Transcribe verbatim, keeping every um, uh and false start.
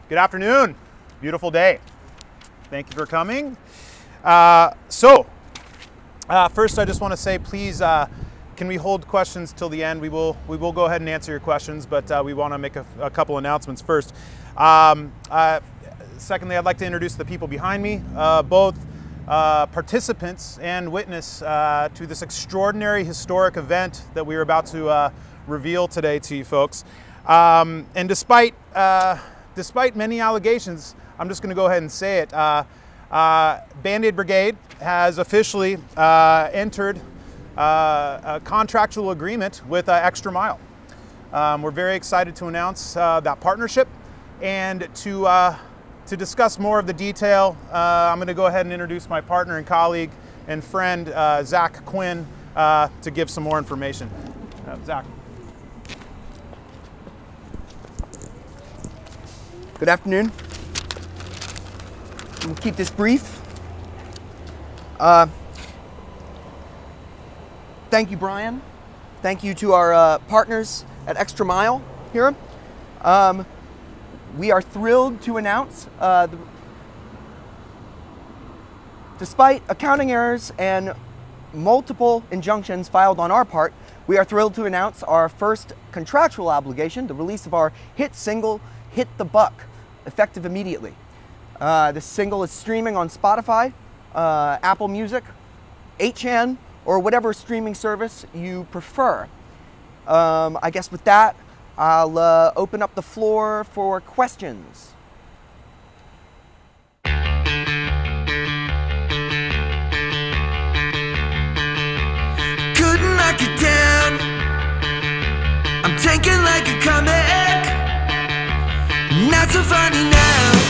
Good afternoon. Beautiful day. Thank you for coming. Uh, so, uh, first I just want to say, please, uh, can we hold questions till the end? We will we will go ahead and answer your questions, but uh, we want to make a, a couple announcements first. Um, uh, secondly, I'd like to introduce the people behind me, uh, both uh, participants and witness uh, to this extraordinary historic event that we are about to uh, reveal today to you folks. Um, and despite uh, despite many allegations, I'm just going to go ahead and say it. Uh, uh, Bandaid Brigade has officially uh, entered uh, a contractual agreement with uh, Xtra Mile. Um, we're very excited to announce uh, that partnership, and to uh, to discuss more of the detail, uh, I'm going to go ahead and introduce my partner and colleague and friend, uh, Zach Quinn, uh, to give some more information. Uh, Zach. Good afternoon. We'll keep this brief. Uh, thank you, Brian. Thank you to our uh, partners at Xtra Mile here. Um, we are thrilled to announce, uh, the, despite accounting errors and multiple injunctions filed on our part, we are thrilled to announce our first contractual obligation, the release of our hit single, Hit the Buck, effective immediately. Uh, this single is streaming on Spotify, uh, Apple Music, eight chan, or whatever streaming service you prefer. Um, I guess with that, I'll uh, open up the floor for questions. Couldn't knock it down. I'm tanking like a comic. Not so funny now.